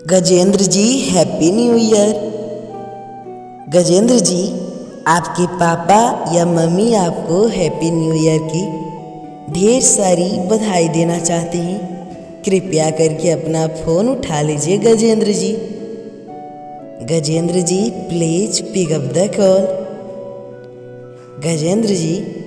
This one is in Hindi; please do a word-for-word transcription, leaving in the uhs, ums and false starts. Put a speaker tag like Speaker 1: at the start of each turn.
Speaker 1: Gajendra ji happy new year. Gajendra ji, आपके पापा या मम्मी आपको हैप्पी न्यू ईयर की ढेर सारी बधाई देना चाहते हैं। कृपया करके अपना फ़ोन उठा लीजिए Gajendra ji. Gajendra ji please pick up the call. Gajendra ji